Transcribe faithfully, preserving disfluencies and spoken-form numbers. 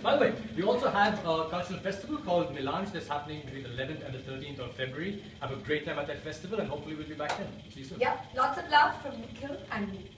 By the way, we also have a cultural festival called Melange that's happening between the eleventh and the thirteenth of February. Have a great time at that festival and hopefully we'll be back then. See you soon. Yeah, lots of love from Nikhil and me.